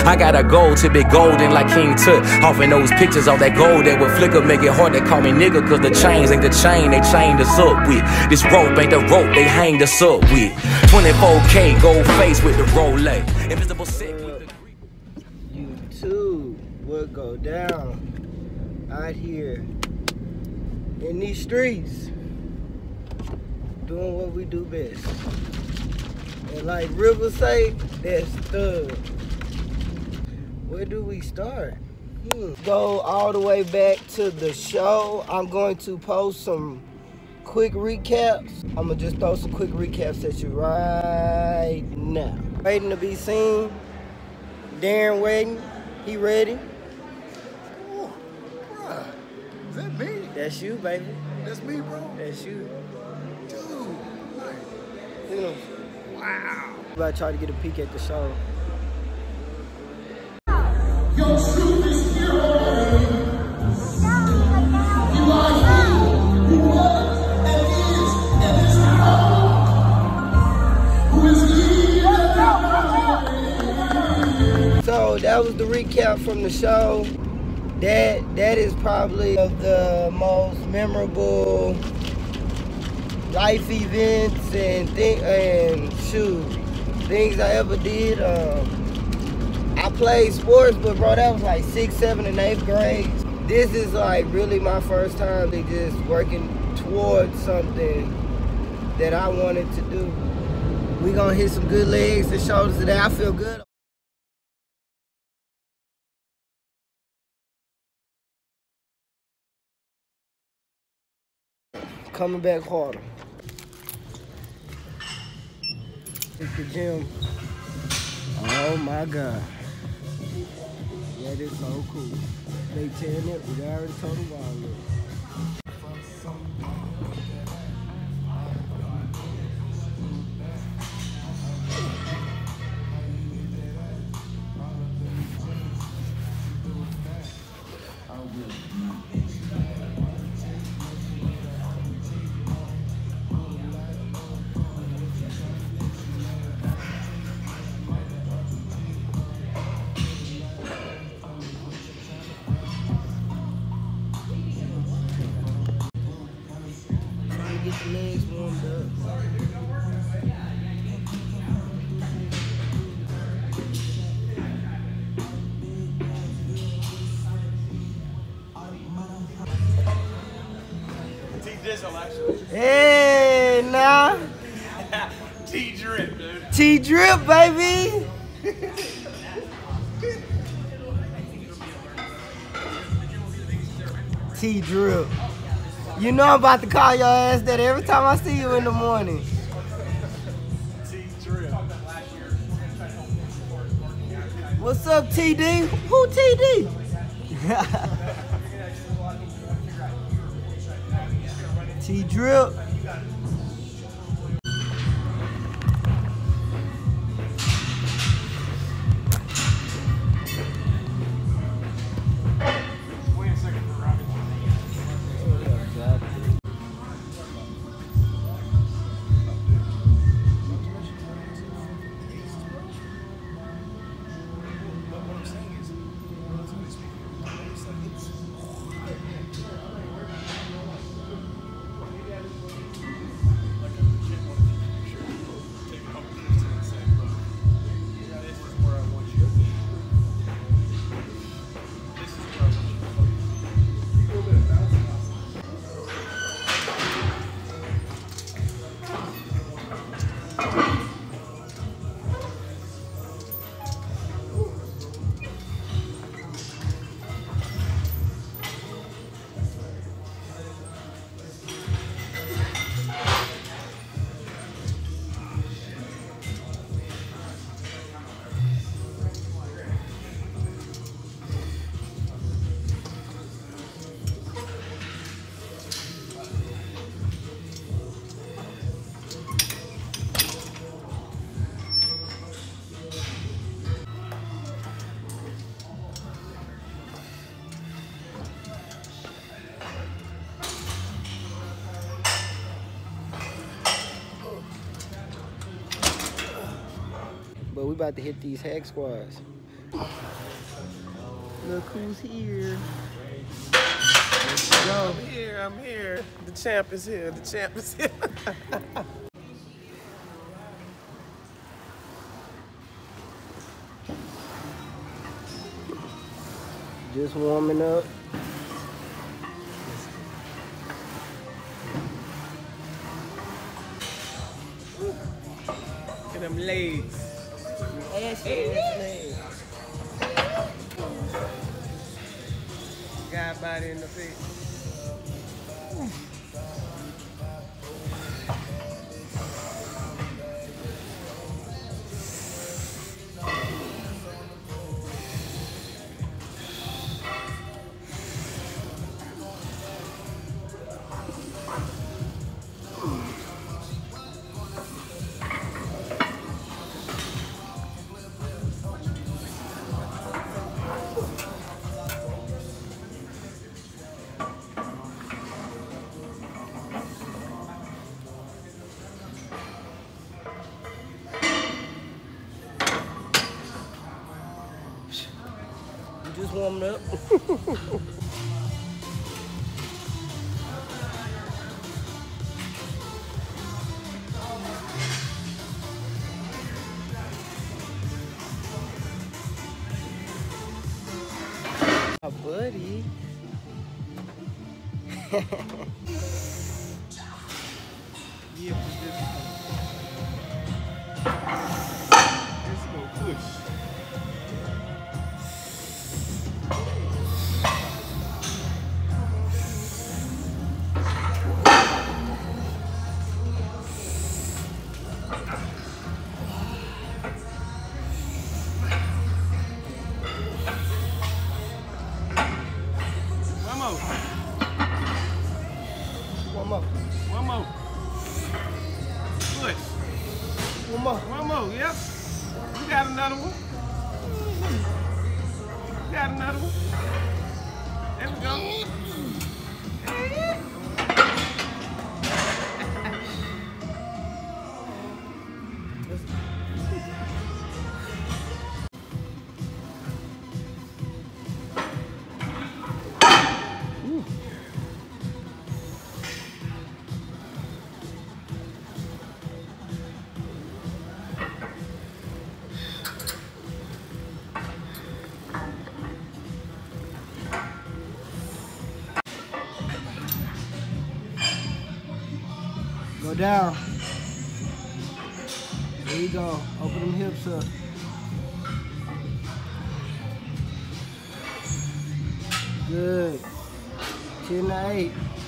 I got a goal to be golden like King Tut. Off in those pictures of that gold that would flicker, make it hard to call me nigga, cause the chains ain't the chain they chained us up with. This rope ain't the rope they hanged us up with. 24K gold face with the Rolex. Invisible sick with the YouTube would go down out here in these streets doing what we do best. And like River say, that's thug. Where do we start? Go all the way back to the show. I'm going to post some quick recaps. I'm gonna just throw some quick recaps at you right now. Waiting to be seen. Darren waiting. He ready. Oh, bruh. Is that me? That's you, baby. That's me, bro. That's you. Dude. You know. Wow. I try to get a peek at the show. Your truth is here already. You are he who was and is now. Who is he? So that was the recap from the show. That is probably of the most memorable life events and things I ever did. I played sports, but bro, that was like 6th, 7th, and 8th grade. This is like really my first time just working towards something that I wanted to do. We gonna hit some good legs and shoulders today. I feel good. Coming back harder. Hit the gym. Oh my God. That is so cool. They tearing it, we already told the wall look. Get the legs warmed up. T-Dizzle, actually. Hey, now. T-Drip, dude. T-Drip, baby. T-Drip. You know I'm about to call your ass that every time I see you in the morning. T-Drip. What's up, TD? Who TD? T-Drip. But we about to hit these hack squats. Look who's here. Let's go. I'm here. The champ is here. The champ is here. Just warming up. Look at them legs. Ass legs. Guy body in the face. Just warming up. My buddy. Yeah, this go push. One more. Push. One more, yep. You got another one. You got another one. There we go. Go down. There you go. Open them hips up. Good. 10 to 8.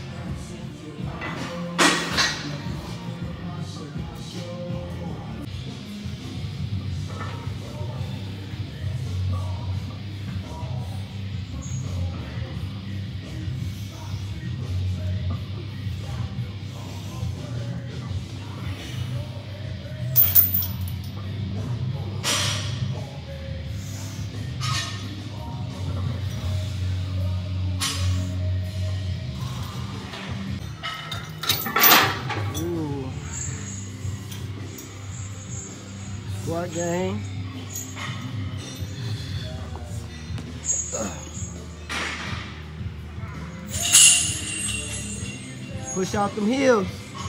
Squat game. Push out them heels.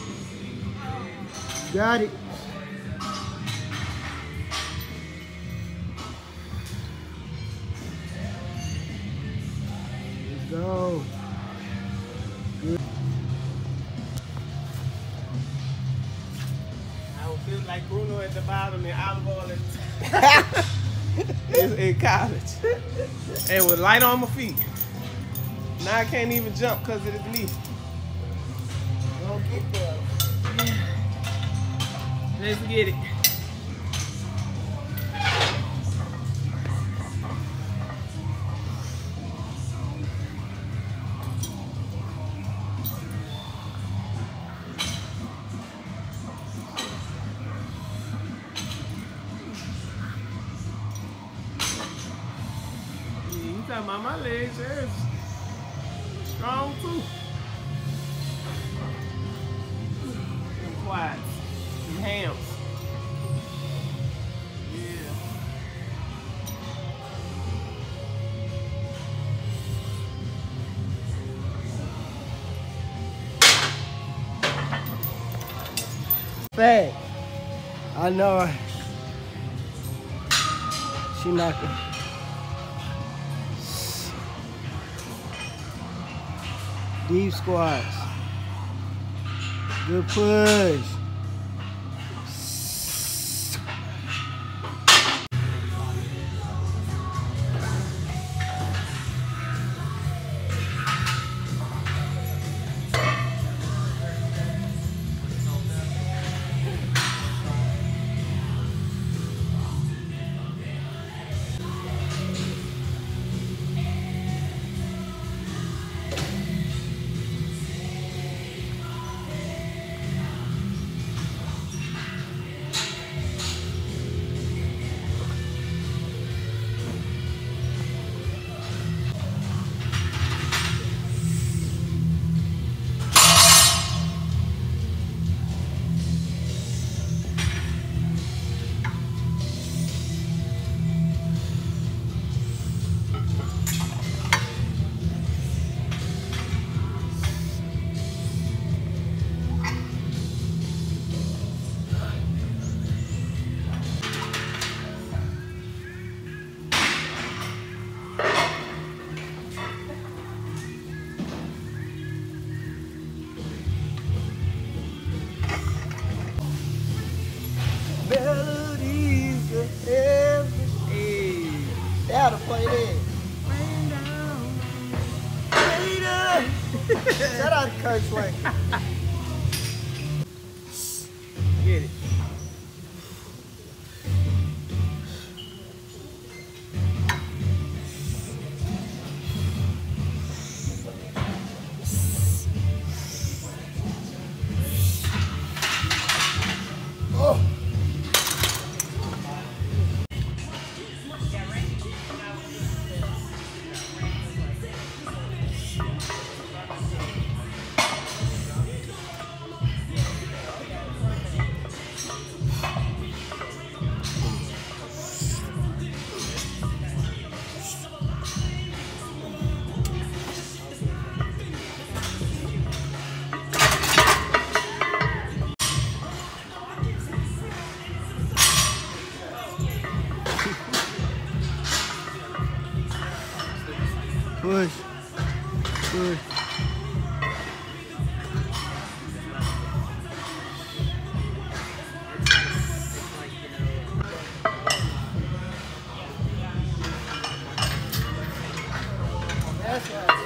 Got it. Let's go. Good. I would feel like Bruno at the bottom and Olive Oil in college. And with light on my feet. Now I can't even jump because of this knee. Don't get there. Let's get it. You talking about my legs, they're strong too. And quads, and hams. Yeah. fat. I know her. She knocking. Deep squats. Good push. Melodies of every age. That'll play that. Rain down, rain down. Shout out to Kurt Swank. Get it. Push. Push. That's right.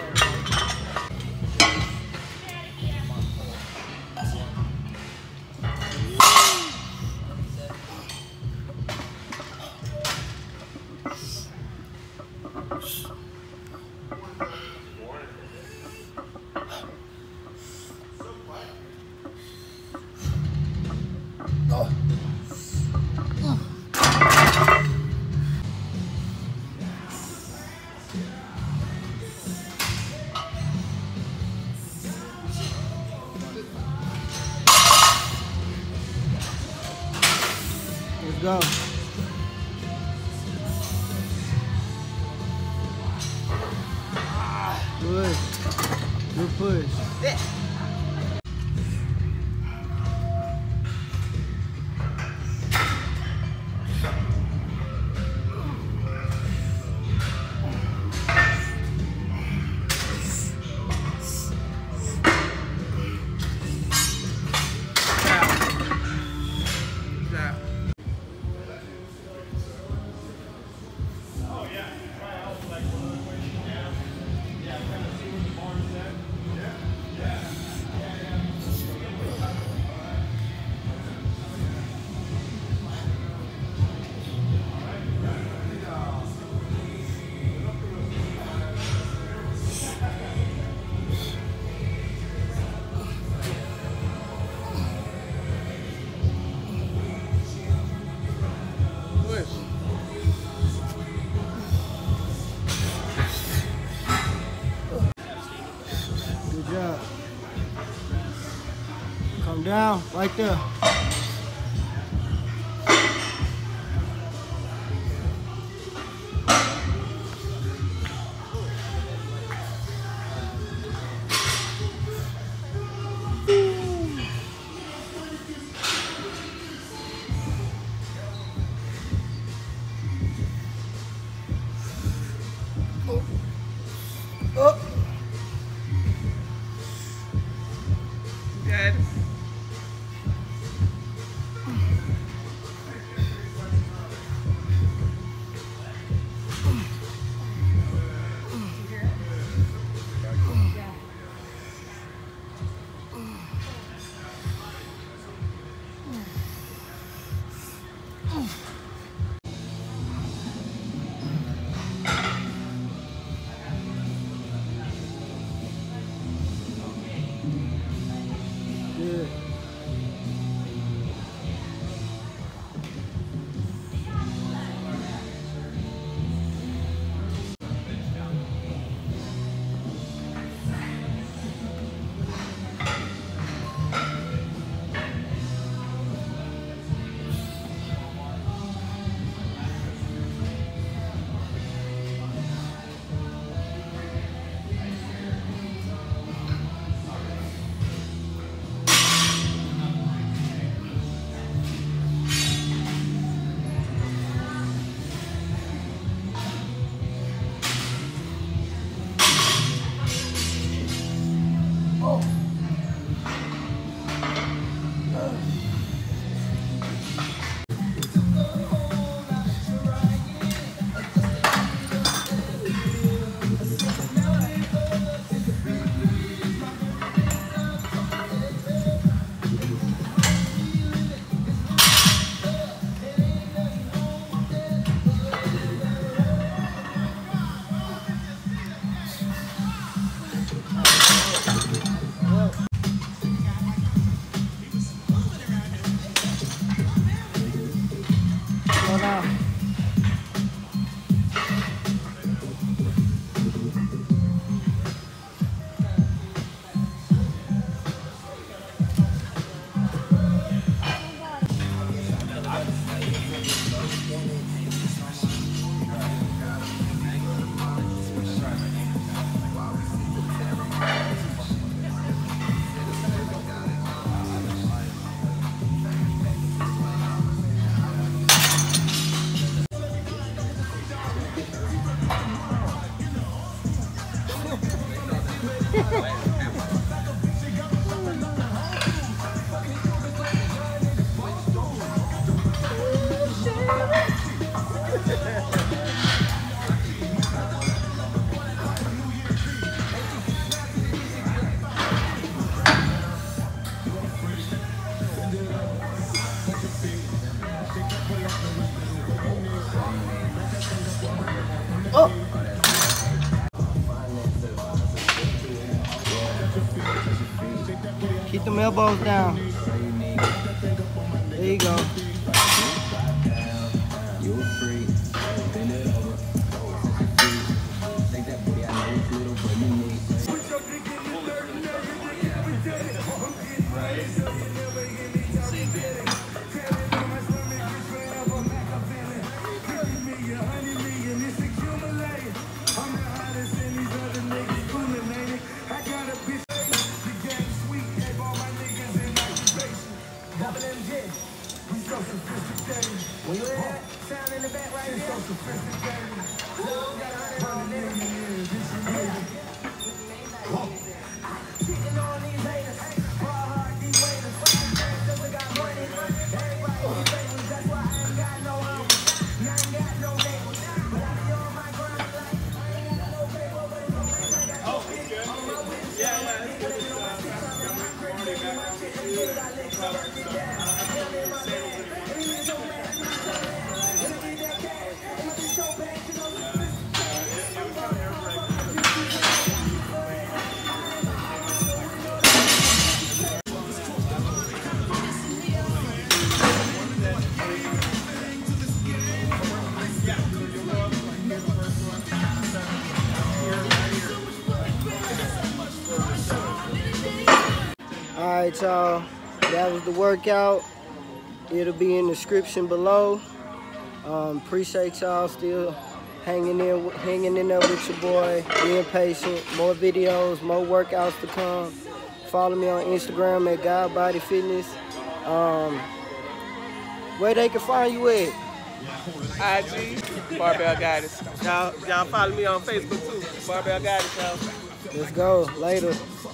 Let's go. Good. Good push. Good job. Come down, right there. Oh. Keep them elbows down. There you go. Alright, y'all, that was the workout. It'll be in the description below. Appreciate y'all still hanging in there with your boy, being patient. More videos, more workouts to come. Follow me on Instagram at God Body Fitness. Where they can find you at? IG, Barbell Guidance. Y'all follow me on Facebook too. Barbell Guidance, y'all. Let's go. Later.